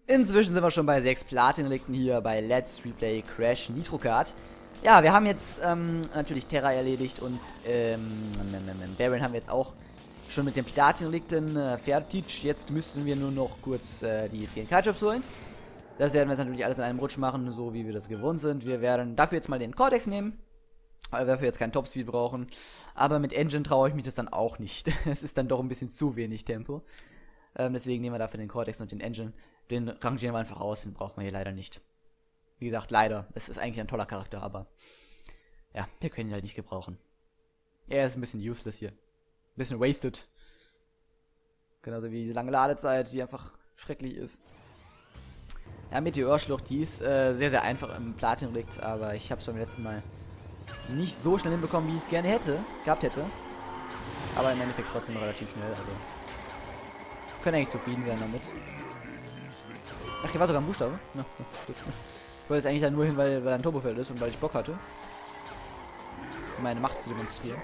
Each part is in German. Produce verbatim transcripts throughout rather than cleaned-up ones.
Inzwischen sind wir schon bei sechs Platin-Relikten hier bei Let's Replay Crash Nitro Kart. Ja, wir haben jetzt ähm, natürlich Terra erledigt und ähm, Baron haben wir jetzt auch schon mit den Platin-Relikten äh, fertig. Jetzt müssten wir nur noch kurz äh, die zehn K-Jobs holen. Das werden wir jetzt natürlich alles in einem Rutsch machen, so wie wir das gewohnt sind. Wir werden dafür jetzt mal den Cortex nehmen, weil wir dafür jetzt keinen Topspeed brauchen. Aber mit Engine traue ich mich das dann auch nicht. Es ist dann doch ein bisschen zu wenig Tempo. Ähm, deswegen nehmen wir dafür den Cortex und den Engine. Den rangieren wir einfach aus, den brauchen wir hier leider nicht. Wie gesagt, leider. Es ist eigentlich ein toller Charakter, aber ja, wir können ihn halt nicht gebrauchen. Er ist ein bisschen useless hier. Ein bisschen wasted. Genauso wie diese lange Ladezeit, die einfach schrecklich ist. Ja, Meteorschlucht, die ist äh, sehr, sehr einfach im Platin-Relikt, aber ich habe es beim letzten Mal nicht so schnell hinbekommen, wie ich es gerne hätte, gehabt hätte. Aber im Endeffekt trotzdem relativ schnell, also können eigentlich zufrieden sein damit. Ach, hier war sogar ein Buchstabe. Ja, gut. Ich wollte jetzt eigentlich da nur hin, weil, weil ein Turbofeld ist und weil ich Bock hatte, meine Macht zu demonstrieren.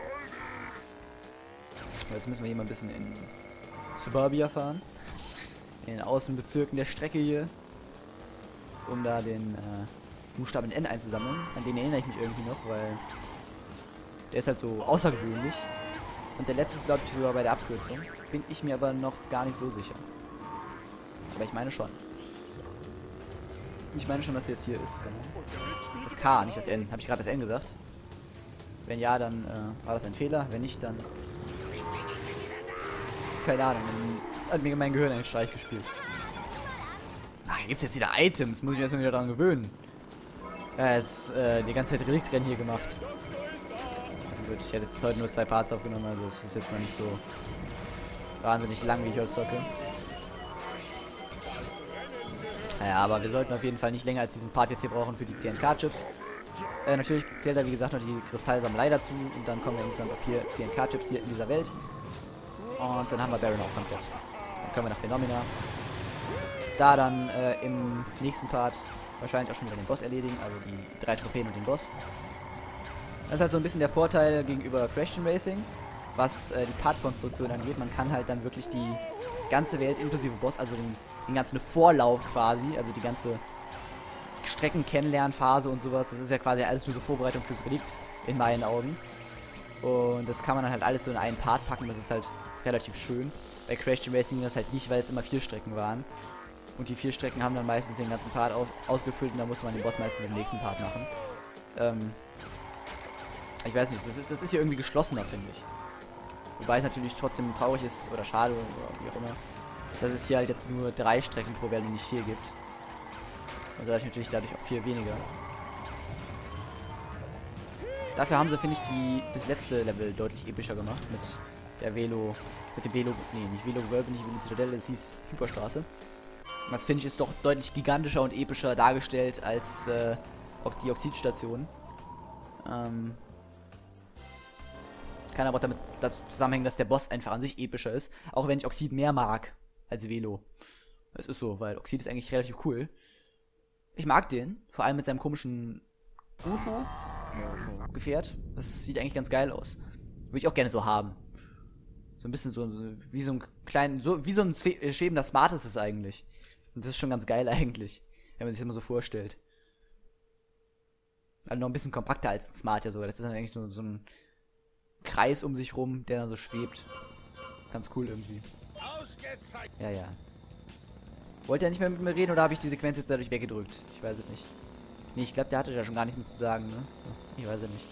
Aber jetzt müssen wir hier mal ein bisschen in Suburbia fahren. In den Außenbezirken der Strecke hier. Um da den äh, Buchstaben N einzusammeln. An den erinnere ich mich irgendwie noch, weil der ist halt so außergewöhnlich. Und der letzte ist, glaube ich, sogar bei der Abkürzung. Bin ich mir aber noch gar nicht so sicher. Aber ich meine schon. Ich meine schon, dass der jetzt hier ist, genau. Das K, nicht das N. Habe ich gerade das N gesagt? Wenn ja, dann äh, war das ein Fehler. Wenn nicht, dann keine Ahnung. Dann hat mir mein Gehirn einen Streich gespielt. Ach, hier gibt es jetzt wieder Items. Muss ich mir erstmal wieder daran gewöhnen. Ja, jetzt äh, die ganze Zeit Reliktrennen hier gemacht. Gut, ich hätte jetzt heute nur zwei Parts aufgenommen, also es ist jetzt noch nicht so wahnsinnig lang, wie ich heute zocke. Naja, aber wir sollten auf jeden Fall nicht länger als diesen Part jetzt hier brauchen für die zehn K-Chips. Äh, natürlich zählt da wie gesagt noch die Kristallsammlei dazu und dann kommen wir insgesamt auf vier zehn K-Chips hier in dieser Welt. Und dann haben wir Baron auch komplett. Dann können wir nach Phenomena. Da dann äh, im nächsten Part wahrscheinlich auch schon wieder den Boss erledigen, also die drei Trophäen und den Boss. Das ist halt so ein bisschen der Vorteil gegenüber Crash Team Racing, was äh, die Part-Konstruktion angeht. Man kann halt dann wirklich die ganze Welt inklusive Boss, also den, den ganzen Vorlauf quasi, also die ganze Strecken-Kennenlernphase und sowas, das ist ja quasi alles nur so Vorbereitung fürs Relikt, in meinen Augen. Und das kann man dann halt alles so in einen Part packen, das ist halt relativ schön. Bei Crash Team Racing ging das halt nicht, weil es immer vier Strecken waren. Und die vier Strecken haben dann meistens den ganzen Part aus ausgefüllt und da musste man den Boss meistens im nächsten Part machen. Ähm, ich weiß nicht, das ist, das ist hier irgendwie geschlossener, finde ich. Wobei es natürlich trotzdem traurig ist oder schade oder wie auch immer, dass es hier halt jetzt nur drei Strecken pro Welt und nicht vier gibt. Also dadurch natürlich dadurch auch vier weniger. Dafür haben sie, finde ich, die, das letzte Level deutlich epischer gemacht mit der Velo, mit dem Velo, nee, nicht Velo-Gewölbe, nicht Velo Zitadelle, es hieß Superstraße. Das finde ich ist doch deutlich gigantischer und epischer dargestellt als äh, auch die Oxidstation. Ähm, kann aber auch damit dazu zusammenhängen, dass der Boss einfach an sich epischer ist. Auch wenn ich Oxid mehr mag als Velo. Es ist so, weil Oxid ist eigentlich relativ cool. Ich mag den, vor allem mit seinem komischen U F O-Gefährt. Das sieht eigentlich ganz geil aus. Würde ich auch gerne so haben. So ein bisschen so, so wie so ein kleinen, so wie so ein schwebender Smart ist es eigentlich. Und das ist schon ganz geil eigentlich, wenn man sich das mal so vorstellt. Also noch ein bisschen kompakter als ein Smart ja sogar. Das ist dann eigentlich so, so ein Kreis um sich rum, der dann so schwebt. Ganz cool irgendwie. Ja, ja. Wollte er nicht mehr mit mir reden oder habe ich die Sequenz jetzt dadurch weggedrückt? Ich weiß es nicht. Nee, ich glaube, der hatte ja schon gar nichts mehr zu sagen, ne? Ich weiß es nicht.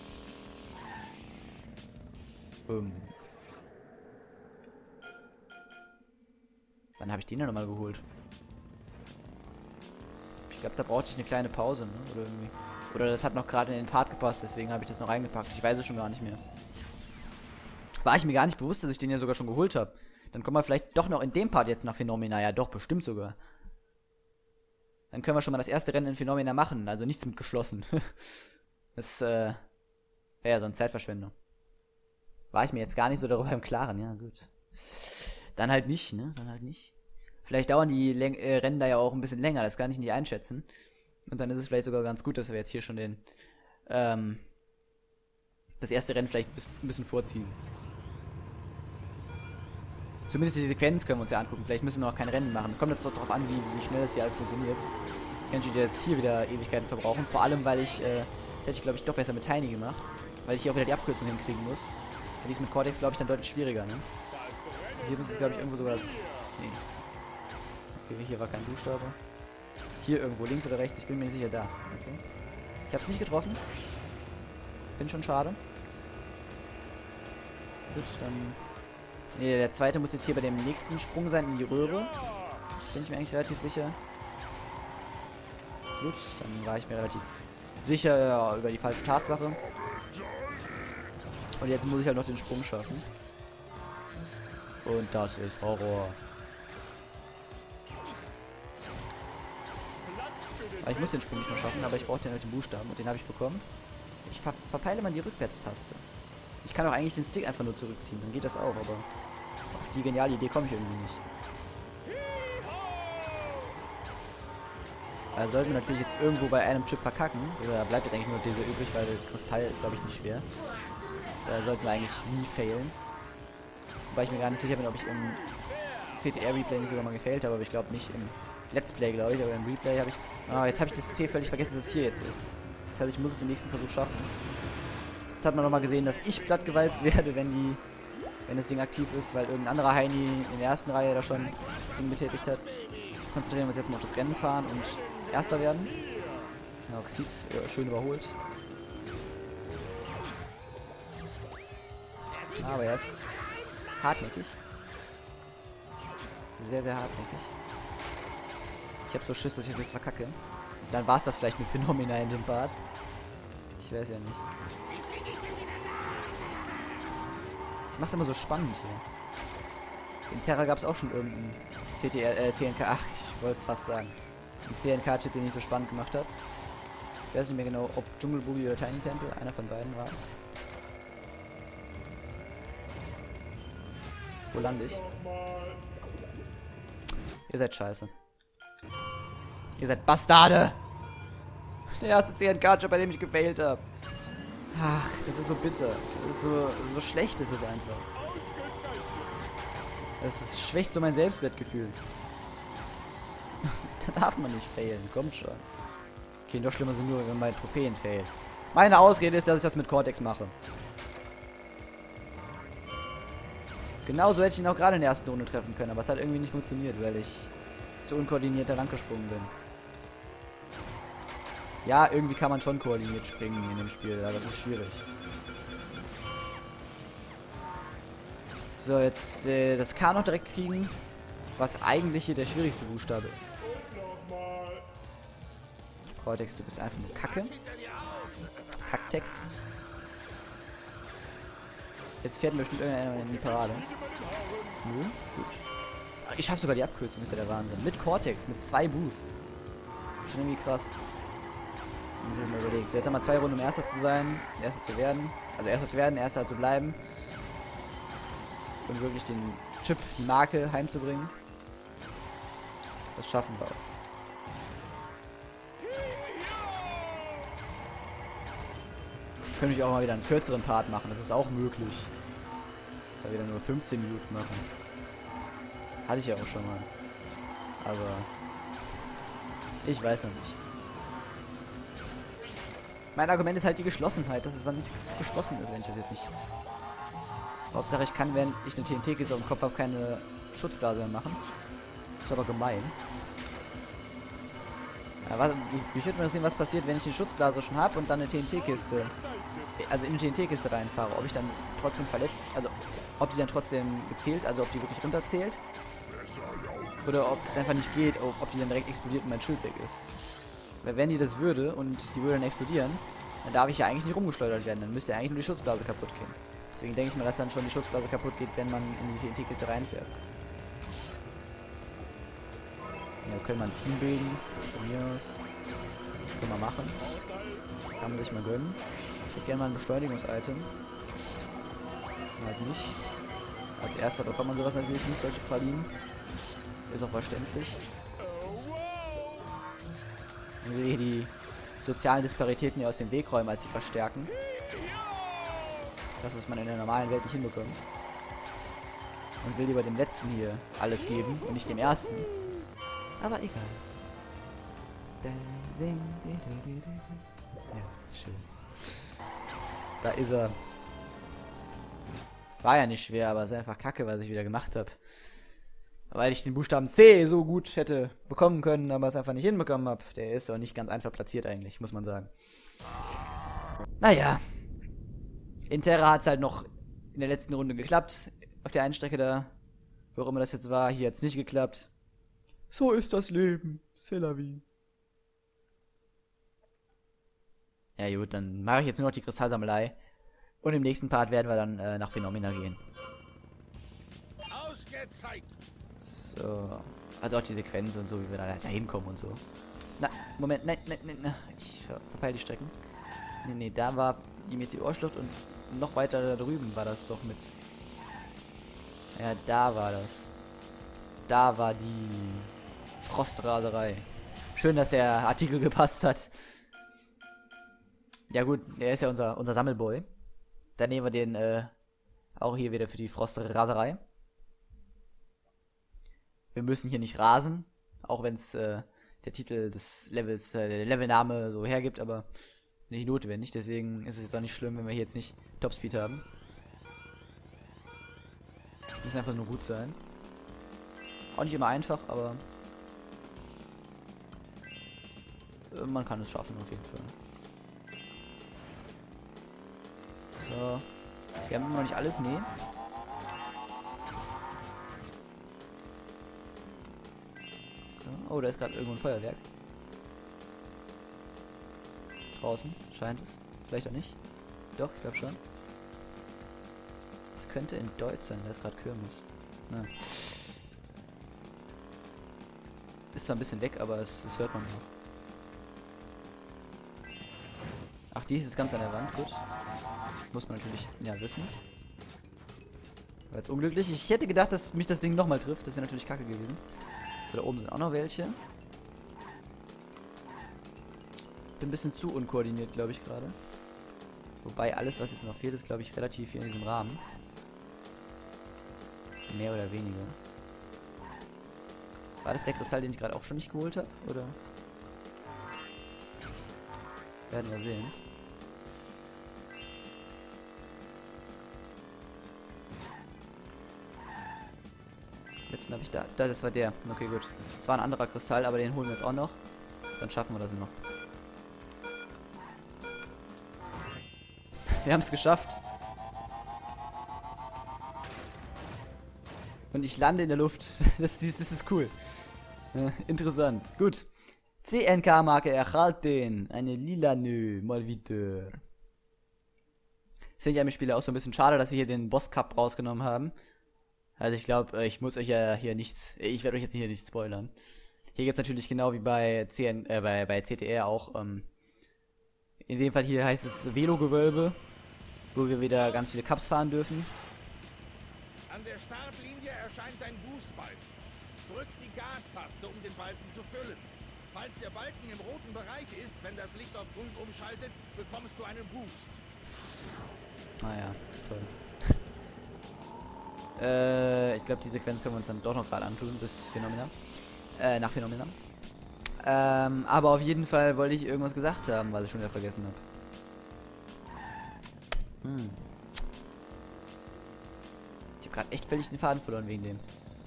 Ähm. Wann habe ich den denn nochmal geholt? Ich glaube, da brauchte ich eine kleine Pause, ne? Oder irgendwie. Oder das hat noch gerade in den Part gepasst, deswegen habe ich das noch reingepackt. Ich weiß es schon gar nicht mehr. War ich mir gar nicht bewusst, dass ich den ja sogar schon geholt habe. Dann kommen wir vielleicht doch noch in dem Part jetzt nach Phenomena. Ja, doch, bestimmt sogar. Dann können wir schon mal das erste Rennen in Phenomena machen. Also nichts mit geschlossen. Das, äh, wäre ja so eine Zeitverschwendung. War ich mir jetzt gar nicht so darüber im Klaren. Ja, gut. Dann halt nicht, ne? Dann halt nicht. Vielleicht dauern die Läng äh, Rennen da ja auch ein bisschen länger. Das kann ich nicht einschätzen. Und dann ist es vielleicht sogar ganz gut, dass wir jetzt hier schon den, ähm, das erste Rennen vielleicht ein bisschen vorziehen. Zumindest die Sequenz können wir uns ja angucken. Vielleicht müssen wir noch kein Rennen machen. Kommt jetzt doch darauf an, wie, wie schnell das hier alles funktioniert. Ich könnte jetzt hier wieder Ewigkeiten verbrauchen. Vor allem, weil ich, äh, das hätte ich glaube ich doch besser mit Tiny gemacht. Weil ich hier auch wieder die Abkürzung hinkriegen muss. Die ist mit Cortex glaube ich dann deutlich schwieriger, ne? Hier muss es glaube ich irgendwo sogar das... Nee. Okay, hier war kein Buchstabe. Hier irgendwo, links oder rechts, ich bin mir nicht sicher, da. Okay. Ich habe es nicht getroffen. Bin schon schade. Gut, dann... Nee, der zweite muss jetzt hier bei dem nächsten Sprung sein in die Röhre. Bin ich mir eigentlich relativ sicher. Gut, dann war ich mir relativ sicher ja, über die falsche Tatsache. Und jetzt muss ich halt noch den Sprung schaffen. Und das ist Horror. Aber ich muss den Sprung nicht mehr schaffen, aber ich brauche den halt den Buchstaben und den habe ich bekommen. Ich ver verpeile mal die Rückwärtstaste. Ich kann auch eigentlich den Stick einfach nur zurückziehen, dann geht das auch, aber auf die geniale Idee komme ich irgendwie nicht. Also sollten wir natürlich jetzt irgendwo bei einem Chip verkacken. Da bleibt jetzt eigentlich nur dieser übrig, weil der Kristall ist glaube ich nicht schwer. Da sollten wir eigentlich nie failen. Wobei ich mir gar nicht sicher bin, ob ich im C T R-Replay nicht sogar mal gefailt habe, aber ich glaube nicht im Let's Play, glaube ich, aber im Replay habe ich... Ah, jetzt habe ich das C völlig vergessen, dass es hier jetzt ist. Das heißt, ich muss es im nächsten Versuch schaffen. Jetzt hat man nochmal gesehen, dass ich plattgewalzt werde, wenn die... wenn das Ding aktiv ist, weil irgendein anderer Heini in der ersten Reihe da schon das Ding betätigt hat. Konzentrieren wir uns jetzt mal auf das Rennen fahren und Erster werden. Ja, Oxid äh, schön überholt. Aber er ist hartnäckig. Sehr, sehr hartnäckig. Ich habe so Schiss, dass ich jetzt verkacke. Dann war es das vielleicht mit Phänomena in dem Part. Ich weiß ja nicht. Ich mach's immer so spannend hier. In Terra gab es auch schon irgendeinen C T R, äh, T N K, ach, ich wollte es fast sagen. Ein C N K-Chip, den ich so spannend gemacht habe. Ich weiß nicht mehr genau, ob Jungle Boogie oder Tiny Temple, einer von beiden war es. Wo lande ich? Ihr seid scheiße. Ihr seid Bastarde! Der erste C N K-Chip, bei dem ich gefailt habe. Ach, das ist so bitter. Das ist so, so schlecht ist es einfach. Das ist, schwächt so mein Selbstwertgefühl. Da darf man nicht failen, kommt schon. Okay, noch schlimmer sind nur, wenn meine Trophäen failen. Meine Ausrede ist, dass ich das mit Cortex mache. Genauso hätte ich ihn auch gerade in der ersten Runde treffen können, aber es hat irgendwie nicht funktioniert, weil ich zu unkoordiniert da lang gesprungen bin. Ja, irgendwie kann man schon koordiniert springen in dem Spiel, aber das ist schwierig. So, jetzt äh, das K noch direkt kriegen, was eigentlich hier der schwierigste Buchstabe ist. Cortex, du bist einfach nur Kacke. Kacktex. Jetzt fährt mir bestimmt irgendeiner in die Parade. Nö, gut. Ach, ich schaffe sogar die Abkürzung, ist ja der Wahnsinn. Mit Cortex, mit zwei Boosts. Schon irgendwie krass. Muss ich mir überlegt. So, jetzt haben wir zwei Runden, um Erster zu sein, Erster zu werden. Also Erster zu werden, Erster zu bleiben. Und wirklich den Chip, die Marke heimzubringen. Das schaffen wir auch. Könnte ich auch mal wieder einen kürzeren Part machen, das ist auch möglich. Das soll wieder nur fünfzehn Minuten machen. Hatte ich ja auch schon mal. Aber ich weiß noch nicht. Mein Argument ist halt die Geschlossenheit, dass es dann nicht geschlossen ist, wenn ich das jetzt nicht... Hauptsache ich kann, wenn ich eine T N T-Kiste auf dem Kopf habe, keine Schutzblase mehr machen. Ist aber gemein. Ja, warte, ich würde mal sehen, was passiert, wenn ich die Schutzblase schon habe und dann eine T N T-Kiste, also in die T N T-Kiste reinfahre. Ob ich dann trotzdem verletzt, also ob die dann trotzdem gezählt, also ob die wirklich runterzählt. Oder ob das einfach nicht geht, ob die dann direkt explodiert und mein Schild weg ist. Weil wenn die das würde und die würde dann explodieren, dann darf ich ja eigentlich nicht rumgeschleudert werden. Dann müsste eigentlich nur die Schutzblase kaputt gehen. Deswegen denke ich mal, dass dann schon die Schutzblase kaputt geht, wenn man in die T N T-Kiste reinfährt. Ja, können wir ein Team bilden. Von mir aus. Können wir machen. Kann man sich mal gönnen. Ich hätte gerne mal ein Beschleunigungs-Item. Halt nicht. Als erster bekommt man sowas natürlich nicht, solche Pralinen. Ist auch verständlich. Und wir hier die sozialen Disparitäten hier aus dem Weg räumen, als sie verstärken. Das, was man in der normalen Welt nicht hinbekommt. Und will lieber dem letzten hier alles geben und nicht dem ersten. Aber egal. Ja, schön. Da ist er. War ja nicht schwer, aber es ist einfach kacke, was ich wieder gemacht habe. Weil ich den Buchstaben C so gut hätte bekommen können, aber es einfach nicht hinbekommen habe. Der ist auch nicht ganz einfach platziert eigentlich, muss man sagen. Naja. In Terra hat es halt noch in der letzten Runde geklappt. Auf der einen Strecke da, wo auch immer das jetzt war, hier hat es nicht geklappt. So ist das Leben. C'est la vie. Ja gut, dann mache ich jetzt nur noch die Kristallsammelei. Und im nächsten Part werden wir dann äh, nach Phenomena gehen. Ausgezeichnet. So. Also auch die Sequenz und so, wie wir da, da hinkommen und so. Na, Moment, nein, nein, nein, nein. Ich ver verpeile die Strecken. Nee, nee, da war die Meteorschlucht und noch weiter da drüben war das doch mit... Ja, da war das. Da war die Frostraserei. Schön, dass der Artikel gepasst hat. Ja gut, er ist ja unser, unser Sammelboy. Dann nehmen wir den äh, auch hier wieder für die Frostraserei. Wir müssen hier nicht rasen, auch wenn es äh, der Titel des Levels, äh, der Levelname so hergibt, aber nicht notwendig. Deswegen ist es jetzt auch nicht schlimm, wenn wir hier jetzt nicht Topspeed haben. Muss einfach nur gut sein. Auch nicht immer einfach, aber äh, man kann es schaffen auf jeden Fall. So. Wir haben noch nicht alles, nee. So. Oh, da ist gerade irgendwo ein Feuerwerk. Draußen, scheint es. Vielleicht auch nicht. Doch, ich glaube schon. Es könnte in Deutsch sein, da ist gerade Kirmes. Na. Ist zwar ein bisschen weg, aber es, es hört man noch. Ach, die ist ganz an der Wand, gut. Muss man natürlich, ja, wissen. War jetzt unglücklich. Ich hätte gedacht, dass mich das Ding nochmal trifft. Das wäre natürlich kacke gewesen. So, da oben sind auch noch welche. Bin ein bisschen zu unkoordiniert, glaube ich, gerade. Wobei alles, was jetzt noch fehlt, ist, glaube ich, relativ hier in diesem Rahmen. Mehr oder weniger. War das der Kristall, den ich gerade auch schon nicht geholt habe? Oder? Werden wir sehen. Letzten habe ich da. Da, das war der. Okay, gut. Das war ein anderer Kristall, aber den holen wir jetzt auch noch. Dann schaffen wir das noch. Wir haben es geschafft. Und ich lande in der Luft. Das, das, das ist cool. Äh, interessant. Gut. C N K-Marke erhalten. Eine lilane. Mal wieder. Das finde ich an dem Spiel auch so ein bisschen schade, dass sie hier den Boss Cup rausgenommen haben. Also ich glaube, ich muss euch ja hier nichts... Ich werde euch jetzt hier nicht spoilern. Hier gibt es natürlich genau wie bei, C N, äh, bei, bei C T R auch... Ähm, in dem Fall hier heißt es Velo-Gewölbe. Wo wir wieder ganz viele Cups fahren dürfen. An der Startlinie erscheint ein Boostbalken. Drück die Gastaste, um den Balken zu füllen. Falls der Balken im roten Bereich ist, wenn das Licht auf grün umschaltet, bekommst du einen Boost. Ah ja, toll. äh, ich glaube, die Sequenz können wir uns dann doch noch gerade antun, bis Phenomena. Äh, nach Phenomena. Ähm, aber auf jeden Fall wollte ich irgendwas gesagt haben, was ich schon wieder vergessen habe. Hm. Ich habe gerade echt völlig den Faden verloren wegen dem.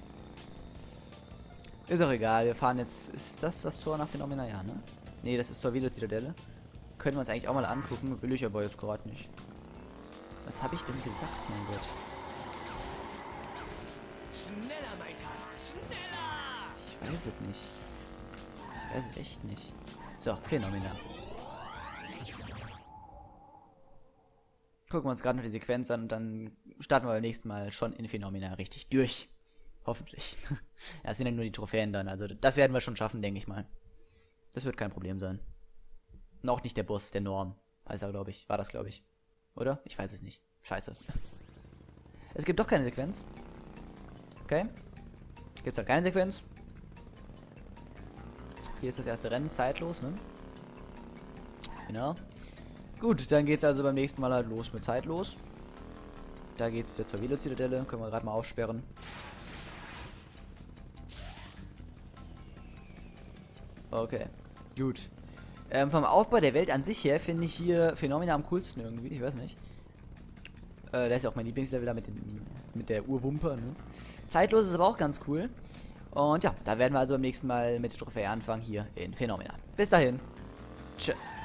Ist auch egal, wir fahren jetzt... Ist das das Tor nach Phenomena? Ja, ne? Ne, das ist Tor Velo Zitadelle. Können wir uns eigentlich auch mal angucken, will ich aber jetzt gerade nicht. Was habe ich denn gesagt, mein Gott? Schneller, mein Herz, schneller! Ich weiß es nicht. Ich weiß es echt nicht. So, Phenomena. Gucken wir uns gerade noch die Sequenz an und dann starten wir beim nächsten Mal schon in Phenomena richtig durch. Hoffentlich. Ja, das sind ja nur die Trophäen dann. Also das werden wir schon schaffen, denke ich mal. Das wird kein Problem sein. Und auch nicht der Boss, der Norm. Heißt er, glaube ich. War das, glaube ich. Oder? Ich weiß es nicht. Scheiße. Es gibt doch keine Sequenz. Okay. Gibt es halt keine Sequenz. Hier ist das erste Rennen, zeitlos, ne? Genau. Gut, dann geht's also beim nächsten Mal halt los mit zeitlos. Da geht's wieder zur Velo-Zitadelle. Können wir gerade mal aufsperren. Okay, gut. Ähm, vom Aufbau der Welt an sich her finde ich hier Phenomena am coolsten irgendwie. Ich weiß nicht. Äh, da ist ja auch mein Lieblingslevel da mit, den, mit der Urwumper, ne? Zeitlos ist aber auch ganz cool. Und ja, da werden wir also beim nächsten Mal mit der Trophäe anfangen hier in Phenomena. Bis dahin. Tschüss.